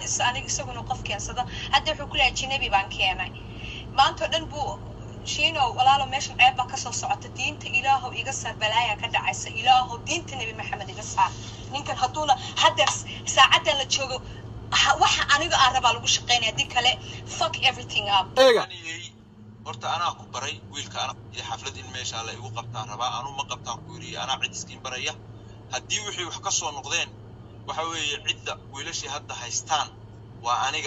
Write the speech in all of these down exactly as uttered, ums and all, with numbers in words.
aniga isaguna qof keensada hadda wuxuu ku leeyahay jinabi baan keenay maanta dhan buu shiino walaalo meeshan ceeb ka soo socota diinta ilaahu iga saar balaaya ka dhacaysa ilaahu diinta nabi maxamed iga saar ninkan haduuna hadda saacadan la joogo waxa aniga aan rabaa lagu shaqeynaa dii kale fuck everything up horta ana ku baray wiilka ana xaflad in meesha la igu qabtaan rabaa anu ma qabtaan ku yiri ana cid iskiin baraya hadii wixii wax ka soo noqdeen waxa weeye cidda wiilashii hadda haystaan waa aniga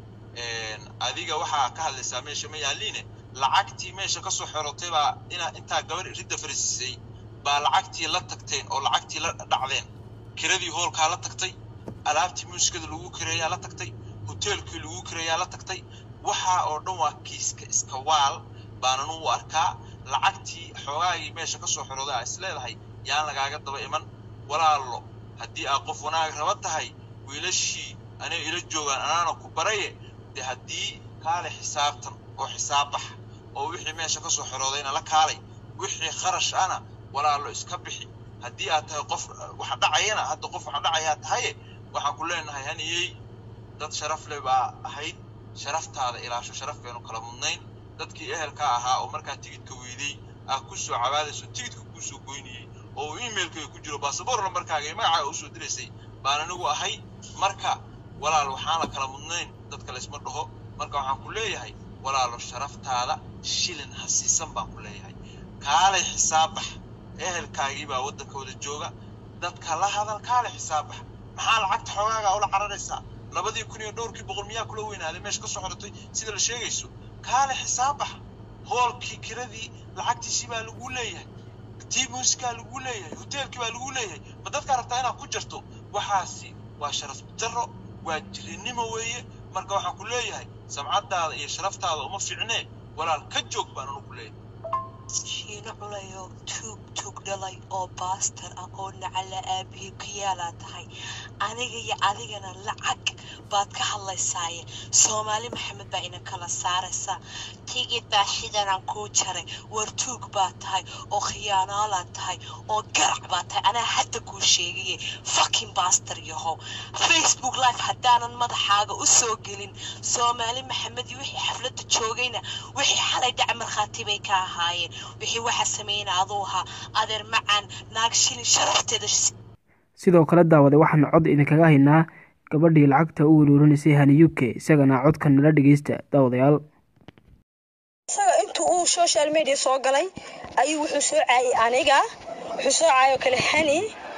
een adiga waxa ka hadlaysaa meesha ma yaaliine lacagtii meesha ka soo xirotay baa ina inta gabar ridda farisay baa lacagtii la tagteen oo lacagtii la dhacdeen kiradii hoolka la tagtay alaabtii muusikada lagu kireeyaa la tagtay hoteelkii lagu kireeyaa la tagtay waxa oo dhan waa kiiska iska waal baanan u arkaa lacagtii xoogaagii meesha ka soo xirooday ay isleedahay yaan lagaaga daba iman walaalo hadii aad qof wanaag raba tahay wiilashii ana ila joogan anaana ku baraye de hadii kaale xisaabtan oo xisaabax oo wixii meesha ka soo xiroodayna la kaalay wixii kharash ana walaalo iska bixi hadii aad tahay qof waxa dhacayna hadda qof waxa dhacaya tahay waxa ku leenahay haniyay dad sharaf leh baa ahayd sharaftaada ilaasho sharafkeenu kala mudnayn dadkii ehelka ahaa oo markaa tigidhka weeday ah ku soo cabaadayso tigidhka ku soo goyniyay oo emailka ku jiro passport numberkaaga iyo magaca uu soo direysay baan anigu ahay marka walaal waxaan la kala mudnayn dadka la isma dhaho marka waxaan ku leeyahay walaalo sharaftaada shilin hasiisan baan ku leeyahay kaale xisaabax ehelkaagii baa wadankooda jooga dadka la hadal kaale xisaabax maxaa lacagta xogaaga oo la cararaysa labadii kun iyo dhowrkii boqol miyaa kula weynaaday meesha ka soo xortay sida la sheegayso kaale xisaabax hoolkii kiradii lacagtiisii baa lagu leeyahay tii muusiga lagu leeyahay hoteelkii baa lagu leeyahay ma dadka rabtaa inaad ku jirto waxaasi waa sharaf darro waa jirinimo weeye marka waxaan ku leeyahay samcadaada iyo sharaftaada uma fiicnee walaal ka joog baan anu ku leeyahay shiino culayo tuug tuug dhalay oo baastar ah oo nacala aabihi ku yaalaa tahay aniga iyo adigana lacag baad ka hadlaysaaye Soomaali Maxamed baa ina kala saaraysa tigid baa shidanaan ku jaray war tuug baa tahay oo khiyaanaala tahay oo garac baa tahay ana hadda ku sheegay fucking bastard yahow Facebook live hadaanan madaxaaga u soo gelin Soomaali Maxamed wixii xafladda joogayna wixii xalay dhac markhaatibay ka ahaayeen wixii waxa sameeyay aduuha adeer macaan naag shilin sharafteeda sidoo kale daawada waxaan cod idinkaga haynaa gabadhii lacagta u weerarinaysay hani U K isagana codkan nala dhageysta daawadayaal isaga intuu uu social media soo galay ayuu wuxuu soo caayay aniga wuxuu soo caayo kale hani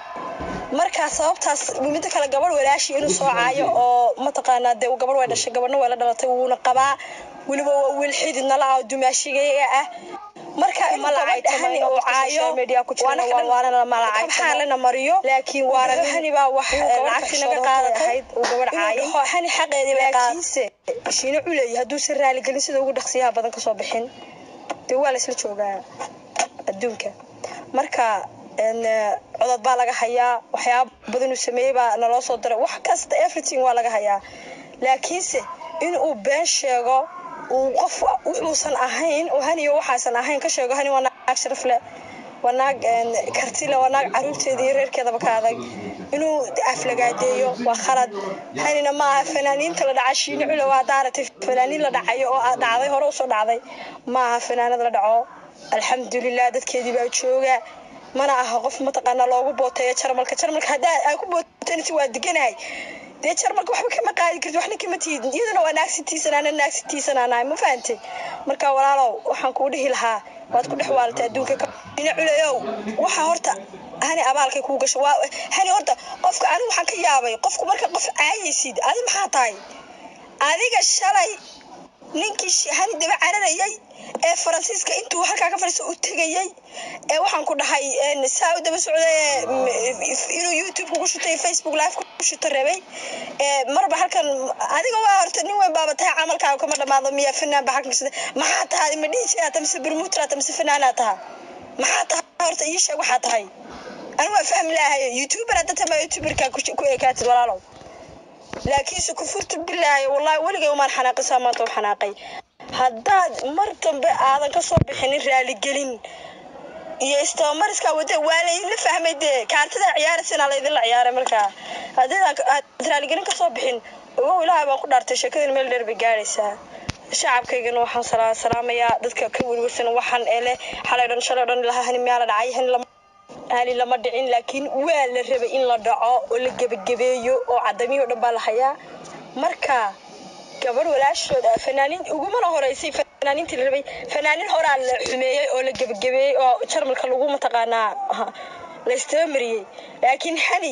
marka sababtaas mid kale gabadh walaashi inuu soo caayo oo ma taqaanaa de gabadh way dhashay gabadhna way la dhalatay wuuna qabaa waliba wiil xididna la dumaashigeeya ah marka ma laacaytay oo caayo media ku jira waana ma laacaytay xaalana mariyo laakiin waana hani baa wax lacagti naga qaadatay oo gabadh caayo hani xaqeedii bay qaadatay shiino culay haduu si raali galin sida ugu dhaqsiyaha badan ka soo bixin de waa la isla joogaa adduunka marka en codad baa laga hayaa waxyaabo badan uu sameeyay baa naloo soo diray wax kasta everything waa laga hayaa laakiinse in uu been sheego uu qof wuxuusan ahayn oo haniyo waxaasan ahayn ka sheego hani waa naag sharaf leh waa naag karti leh waa naag caruurteedii reerkeedaba ka adag inuu aflagaadeeyo waa khalad hanina ma aha fanaaniinta la dhacay shiino culo waa daaratay fanaaniin la dhacayo oo dhacday hore u soo dhacday ma aha fanaanad la dhaco alxamdulillah dadkeedii baa jooga mana aha qof ma taqaana loogu booteeyo jarmalka jarmalka hadaa ay ku booteynti waa diganahay de jarmalka waxba kama qaadi kartid waxna kama tiidin iyadana waa naagsintiisana naagsintiisana ma fahamtay marka walaalow waxaan ku dhihi lahaa waad ku dhaxwaaltay adduunka ka ina culayow waxa horta hani abaalkay ku gasho waa hani horta qofka anigu waxaan ka yaabay qofku marka qof caayaysid adi maxaa tahay adiga shalay ninkii hani daba cararayay ee Faransiiska intuu halka ka fariiso u tagayay ee waxaan ku dhahay in Saudi daba socday inuu YouTube ku shutay Facebook live ku shutay rabay ee marba halkan adiga waa horta nin way baabatay amalkaaga kuma dhamaado miya fanaan ba xaqnimada maxaa tahay ma dhici aad tamsi burmutra tamsi fanaanata maxaa tahay horta ii sheeg waxa tahay أنا ما فهم لها يوتيوبر هذا تبع يوتيوبر كاتب ولا لا لكن سكفرت بالله والله ولا يوم الحناقة سامات وحناقي هذا مرتب هذا كسب بحني رالي قلين يستمر سكوته ولا ينفهم ده كانت عيار سنة على ذي العيار مركا هذا رالي قلين كسب بحن oo ilaahay baa ku dhaartay sheekadii meel dheer bay gaaraysaa shacabkaygana waxaan salaamayaa dadka ka warwarsan waxaan ele xalay dhan shalay dhan ilaha hani meel dhacay hani lama hani lama dhicin laakiin waa la rabay in la dhaco oo la gabagabeeyo oo cadamiyo dhan baa la hayaa marka gabadh walaashooda fanaaniin ugu mana horeysay fanaaniintii la rabay fanaaniin hore la xumeeyay oo la gabagabeeyay oo jarmalka lagu mataqaanaa la istamriyay laakiin hani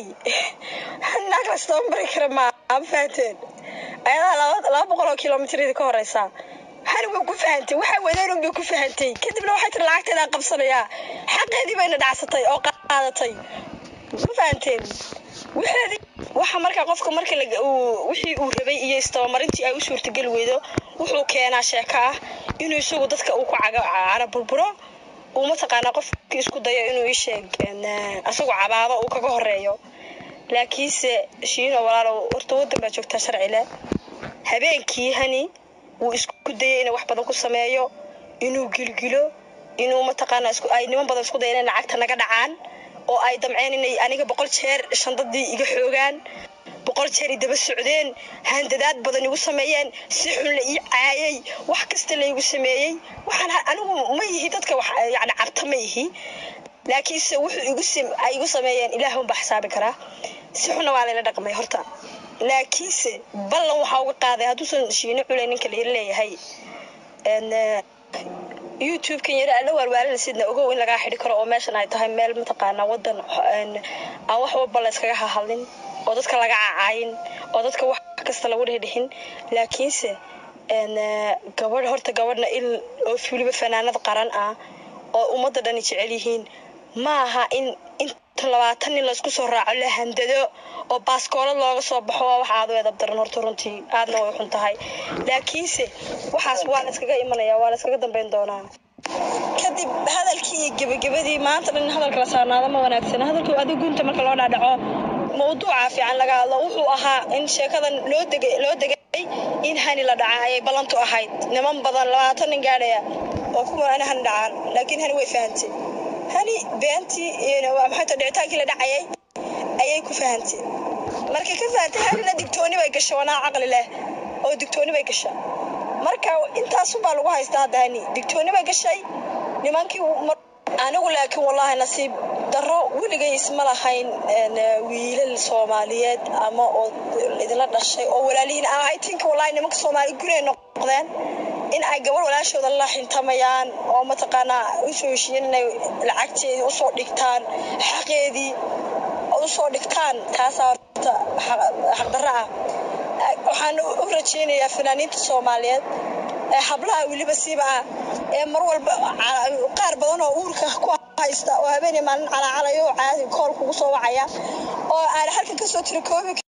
naag la istamri kara ma fahanteen ayada laba boqol oo kiiloomitir ka horeysa hani way ku fahantay waxa wadaan bay ku fahantay kadibna waxay tir lacagteeda qabsanaya xaqeedii bayna dhacsatay oo qaadatay ma fahanteen wixii waxa marka qofka marka la wixii uu rabay iyo istamarintii ay u suurtagal weedo wuxuu keenaa sheeka ah inuu isagu dadka uu ku caga burburo uu ma taqaana qofkii isku dayo inuu ii sheegana asagu cabaado uu kaga horeeyo laakiinse shiino walaalo horta wadan baa joogta sharci leh habeenkii hani uu isku dayay inuu wax badan ku sameeyo inuu gilgilo inuu ma taqaana isku ay niman badan isku dayeen lacagta naga dhacaan oo ay damceen inay aniga boqol jeer shandadii iga xoogaan boqol jeer daba socdeen handadaad badan igu sameeyeen si xun la ii caayay wax kasta la igu sameeyay waxaan anigu ma yihi dadka wax yaani cabta ma yihi laakiin se wuxuu igu sim ay igu sameeyeen ilaahu baa xisaabi kara si xun waa la dhaqmay horta laakiin se ballan waxa uga qaaday haduusan shiino culay ninka la leeyahay en YouTube kan yara la warwaarin sidna ugu in laga xidhi karo oo meeshan ay tahay meel mataqaana wadan aan wax walba la iskaga hadlin oo dadka laga caayin oo dadka wax kasta lagu dhixin laakiin se en gabadh horta gabadhna il oo fuliba fanaanad qaran ah oo umada dhan jecel yihiin ma aha in inta labaatan nin la isku soo raaco la handado oo baaskoolad looga soo baxo wax aad u edab daran horta runtii aadna way xun tahay laakiin se waxaas waa la iskaga imanaya waa la iskaga dambeyn doonaa kadib hadalkii gabagabadii maanta dhan hadalka la saarnaada ma wanaagsan hadalku adigu gunta marka loo dhaadhaco mawduuca fiican laga hadlo wuxuu ahaa in sheekadan loo degay loo degay in hani la dhacay ay balantu ahayd niman badan labaatan nin gaadhaya oo kuma ana han dhacaan laakiin hani way fahantay hani beanti iyo waa maxay dhicitaankii la dhacayay ayay ku fahantay markay ka fahantay hani la digtooni bay gashay wana aqli leh oo digtooni bay gashay marka intaas baa lagu haystaa daani digtooni bay gashay nimankii anigu laakiin wallahi nasiib daro weligay isma lahayn wiilal Soomaaliyeed ama oo idila dhashay oo walaaliin ah I think wallahi nimanka Soomaali gurey noqdeen in ay gabadh walaashooda la xintamayaan oo ma taqaana u soo heshiiyeen inay lacagteedii u soo dhigtaan xaqeedii u soo dhigtaan taas horta xaq darro ah waxaan u rajeynayaa fanaaniinta Soomaaliyeed ee hablaha waliba siiba ee mar walba qaar badan oo uurka ku haysta oo habeen maalin calaacalayo caadi kool kugu soo wacaya oo aan halkan ka soo tiri koobi